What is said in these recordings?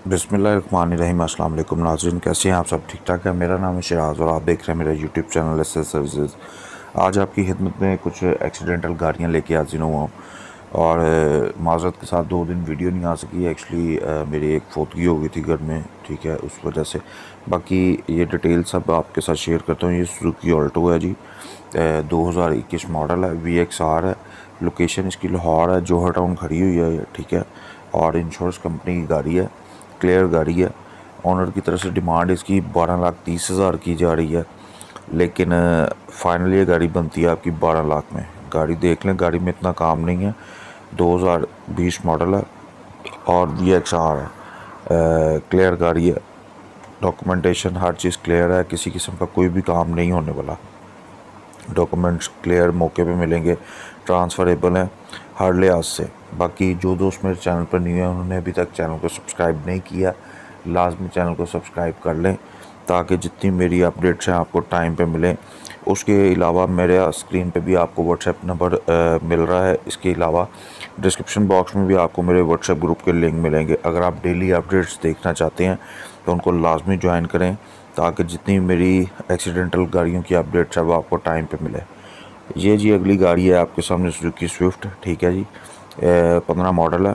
बिस्मिल्लाहिर्रहमानिर्रहीम। अस्सलाम वालेकुम नाज़रीन, कैसे हैं आप सब? ठीक ठाक है। मेरा नाम है शराज और आप देख रहे हैं मेरा यूट्यूब चैनल एस सर्विसेज। आज आपकी खिदमत में कुछ एक्सीडेंटल गाड़ियां लेके हाजिर हुआ हूँ और माज़रत के साथ 2 दिन वीडियो नहीं आ सकी। एक्चुअली मेरी एक फोतगी हो गई थी घर में, ठीक है, उस वजह से। बाकी ये डिटेल सब आपके साथ शेयर करता हूँ। ये सुजुकी ऑल्टो है जी, 2021 मॉडल है, VXR है। लोकेशन इसकी लाहौर है, जोहर टाउन खड़ी हुई है, ठीक है। और इंश्योरेंस कंपनी की गाड़ी है, क्लियर गाड़ी है। ऑनर की तरफ से डिमांड इसकी 12,30,000 की जा रही है, लेकिन फाइनल ये गाड़ी बनती है आपकी 12 लाख में। गाड़ी देख लें, गाड़ी में इतना काम नहीं है। 2020 मॉडल है और VXR है। क्लियर गाड़ी है, डॉक्यूमेंटेशन हर चीज़ क्लियर है, किसी किस्म का कोई भी काम नहीं होने वाला। डॉक्यूमेंट्स क्लियर मौके पे मिलेंगे, ट्रांसफ़रेबल हैं हर लिहाज से। बाकी जो दोस्त मेरे चैनल पर नहीं है, उन्होंने अभी तक चैनल को सब्सक्राइब नहीं किया, लाजमी चैनल को सब्सक्राइब कर लें ताकि जितनी मेरी अपडेट्स हैं आपको टाइम पे मिलें। उसके अलावा मेरे स्क्रीन पे भी आपको व्हाट्सएप नंबर मिल रहा है। इसके अलावा डिस्क्रिप्शन बॉक्स में भी आपको मेरे व्हाट्सएप ग्रुप के लिंक मिलेंगे। अगर आप डेली अपडेट्स देखना चाहते हैं तो उनको लाजमी ज्वाइन करें ताकि जितनी मेरी एक्सीडेंटल गाड़ियों की अपडेट्स है वो आपको टाइम पे मिले। ये जी अगली गाड़ी है आपके सामने, सुजुकी स्विफ्ट, ठीक है जी। 15 मॉडल है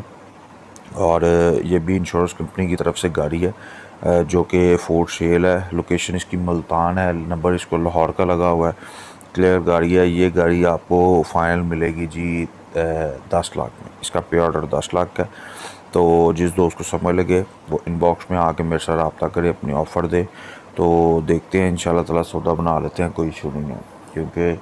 और ये भी इंश्योरेंस कंपनी की तरफ से गाड़ी है, जो कि फोर्ड शेल है। लोकेशन इसकी मुल्तान है, नंबर इसको लाहौर का लगा हुआ है। क्लियर गाड़ी है। ये गाड़ी आपको फाइनल मिलेगी जी 10 लाख में। इसका पे ऑर्डर 10 लाख का। तो जिस दोस्त को समझ लगे वो इनबॉक्स में आके मेरे साथ रब्ता करे, अपनी ऑफ़र दे। तो देखते हैं इंशाल्लाह ताला सौदा बना लेते हैं, कोई इशू नहीं है। क्योंकि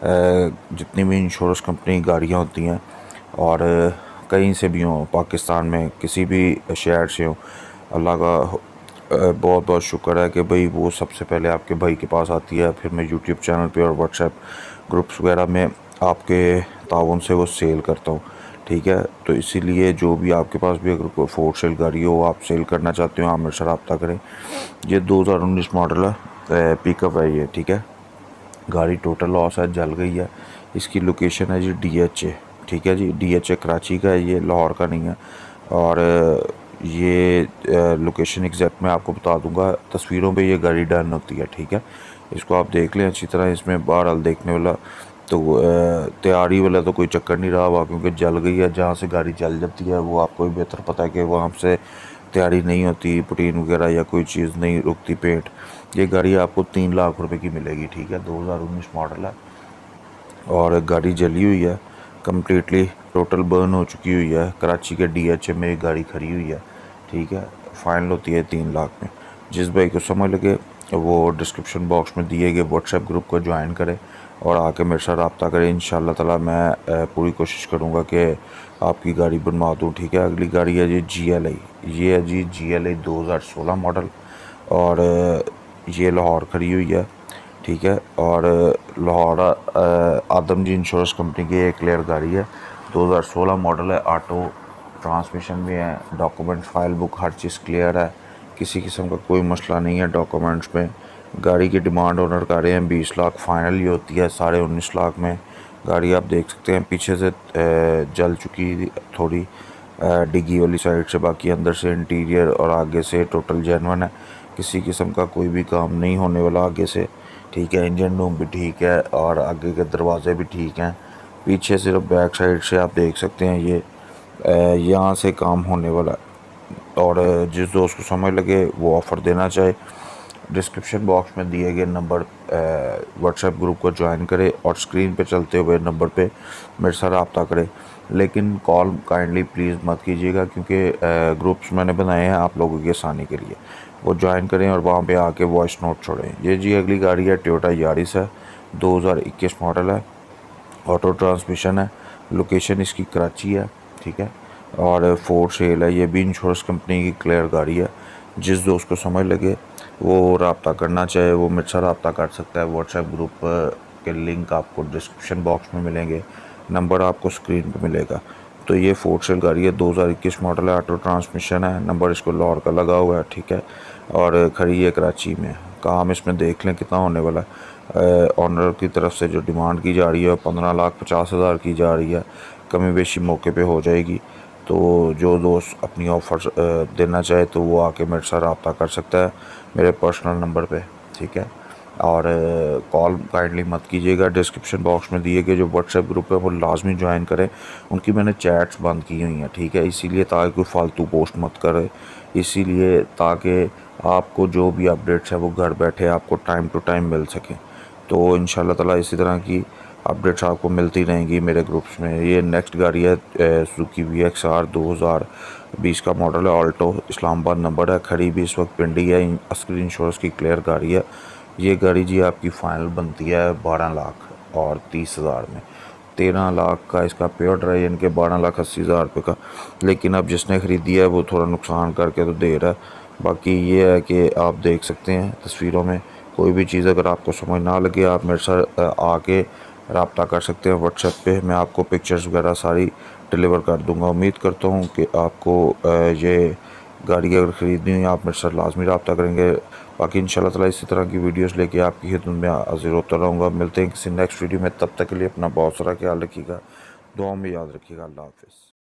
जितनी भी इंश्योरेंस कंपनी गाड़ियाँ होती हैं और कहीं से भी हों, पाकिस्तान में किसी भी शहर से हों, अल्लाह का बहुत बहुत शुक्र है कि भाई वो सबसे पहले आपके भाई के पास आती है। फिर मैं यूट्यूब चैनल पे और व्हाट्सएप ग्रुप्स वगैरह में आपके ताउन से वो सेल करता हूँ, ठीक है। तो इसीलिए जो भी आपके पास भी अगर कोई फोर सेल गाड़ी हो, आप सेल करना चाहते हो, आप मेरे से रब्ता करें। ये 2019 मॉडल है, पिकअप है ये, ठीक है। गाड़ी टोटल लॉस है, जल गई है। इसकी लोकेशन है जी DHA, ठीक है जी। DHA कराची का है, ये लाहौर का नहीं है। और ये लोकेशन एग्जैक्ट मैं आपको बता दूंगा, तस्वीरों पे ये गाड़ी डन होती है, ठीक है। इसको आप देख लें अच्छी तरह। इसमें बहरहाल देखने वाला तो तैयारी वाला तो कोई चक्कर नहीं रहा हुआ, क्योंकि जल गई है। जहाँ से गाड़ी जल जाती है वो आपको भी बेहतर पता है कि वहाँ से तैयारी नहीं होती, पुटीन वगैरह या कोई चीज़ नहीं रुकती पेंट। ये गाड़ी आपको 3 लाख रुपए की मिलेगी, ठीक है। 2019 मॉडल है और गाड़ी जली हुई है, कम्प्लीटली टोटल बर्न हो चुकी हुई है। कराची के DHA में एक गाड़ी खड़ी हुई है, ठीक है। फाइनल होती है 3 लाख में। जिस भाई को समझ लगे वो डिस्क्रिप्शन बॉक्स में दिए गए व्हाट्सएप ग्रुप को ज्वाइन करे और आके मेरे साथ रब्ता करें। इंशाल्लाह ताला मैं पूरी कोशिश करूँगा कि आपकी गाड़ी बनवा दूँ, ठीक है। अगली गाड़ी है जी GLI। ये है जी GLI 2016 मॉडल और ये लाहौर खड़ी हुई है, ठीक है। और Lahore Adamjee insurance company की एक क्लियर गाड़ी है, 2016 मॉडल है। ऑटो ट्रांसमिशन भी है, डॉक्यूमेंट्स फाइल बुक हर चीज़ क्लियर है, किसी किस्म का कोई मसला नहीं है डॉक्यूमेंट्स में। गाड़ी की डिमांड ओनर कर रहे हैं 20 लाख, फाइनल ये होती है 19.5 लाख में। गाड़ी आप देख सकते हैं पीछे से जल चुकी थोड़ी, डिग्गी वाली साइड से। बाकी अंदर से इंटीरियर और आगे से टोटल जेन्युइन है, किसी किस्म का कोई भी काम नहीं होने वाला आगे से, ठीक है। इंजन रूम भी ठीक है और आगे के दरवाजे भी ठीक हैं। पीछे सिर्फ बैक साइड से आप देख सकते हैं ये यहाँ से काम होने वाला है। और जिस दोस्त को समझ लगे वो ऑफ़र देना चाहे, डिस्क्रिप्शन बॉक्स में दिए गए नंबर व्हाट्सएप ग्रुप को ज्वाइन करें और स्क्रीन पे चलते हुए नंबर पे मेरे साथ रब्ता करें। लेकिन कॉल काइंडली प्लीज़ मत कीजिएगा, क्योंकि ग्रुप्स मैंने बनाए हैं आप लोगों की आसानी के लिए। वो ज्वाइन करें और वहाँ पे आके वॉइस नोट छोड़ें। ये जी अगली गाड़ी है, टोयोटा यारिस है, 2021 मॉडल है, ऑटो ट्रांसमिशन है। लोकेशन इसकी कराची है, ठीक है। और फोर्ड शेल है। ये भी इंश्योरेंस कंपनी की क्लियर गाड़ी है। जिस दोस्त को समझ लगे वो रब्ता करना चाहे वो मेरे साथ रब्ता कर सकता है। व्हाट्सएप ग्रुप के लिंक आपको डिस्क्रिप्शन बॉक्स में मिलेंगे, नंबर आपको स्क्रीन पे मिलेगा। तो ये फोर्ड शेल गाड़ी है, 2021 मॉडल है, ऑटो ट्रांसमिशन है, नंबर इसको लाहौर का लगा हुआ है, ठीक है। और खड़ी है कराची में। काम इसमें देख लें कितना होने वाला है। ऑनर की तरफ से जो डिमांड की जा रही है 15,50,000 की जा रही है। कमी बेशी मौके पे हो जाएगी। तो जो दोस्त अपनी ऑफ़र देना चाहे तो वो आके मेरे साथ रब्ता कर सकता है मेरे पर्सनल नंबर पे, ठीक है। और कॉल काइंडली मत कीजिएगा। डिस्क्रिप्शन बॉक्स में दिए गए जो व्हाट्सएप ग्रुप है वो लाजमी ज्वाइन करें। उनकी मैंने चैट्स बंद की हुई हैं, ठीक है, इसीलिए ताकि कोई फालतू पोस्ट मत करे, इसीलिए ताकि आपको जो भी अपडेट्स है वो घर बैठे आपको टाइम टू टाइम मिल सकें। तो इंशाल्लाह ताला इसी तरह की अपडेट्स आपको मिलती रहेंगी मेरे ग्रुप्स में। ये नेक्स्ट गाड़ी है सुजुकी VXR 2020 का मॉडल है, ऑल्टो, इस्लामाबाद नंबर है, खड़ी भी इस वक्त पिंडी है, असली इंश्योरेंस की क्लियर गाड़ी है। ये गाड़ी जी आपकी फ़ाइनल बनती है 12,30,000 में। 13 लाख का इसका प्योर ड्राई, यानी कि 12,80,000 रुपये का। लेकिन अब जिसने ख़रीदी है वो थोड़ा नुकसान करके तो दे रहा है। बाकी ये है कि आप देख सकते हैं तस्वीरों में, कोई भी चीज़ अगर आपको समझ ना लगे आप मेरे साथ आके रब्ता कर सकते हैं व्हाट्सएप पे। मैं आपको पिक्चर्स वगैरह सारी डिलीवर कर दूंगा। उम्मीद करता हूँ कि आपको ये गाड़ी अगर ख़रीदनी हो आप मेरे साथ लाजमी रब्ता करेंगे। बाकी इंशाल्लाह ताला इसी तरह की वीडियोस लेके आपकी खिदमत में हाजिर होता रहूँगा। मिलते हैं किसी नेक्स्ट वीडियो में, तब तक के लिए अपना बहुत सारा ख्याल रखिएगा, दुआ में याद रखिएगा। अल्लाह हाफ़िज़।